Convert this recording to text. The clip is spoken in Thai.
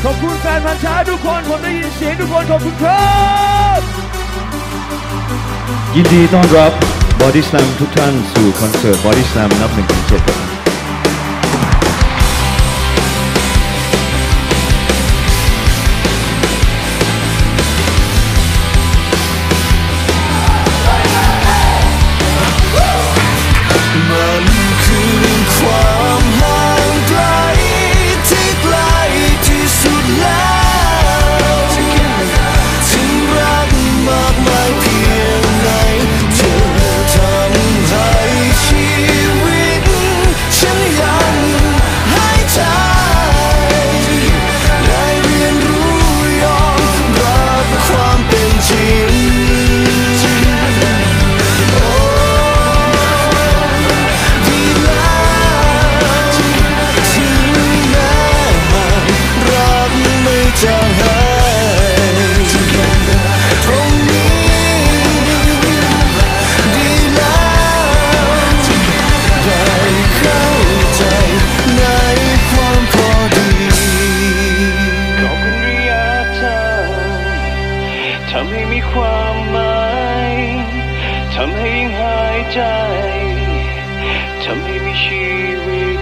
ขอบคุณแฟนพันธุ์ช้าทุกคนผมได้ยินเสียงทุกคนขอบคุณครับยินดีต้อนรับบอดี้สแลมทุกท่านสู่คอนเสิร์ตบอดี้สแลมนับ1-7ครับทำให้มีความหมายทำให้ยิ่งหายใจทำให้มีชีวิต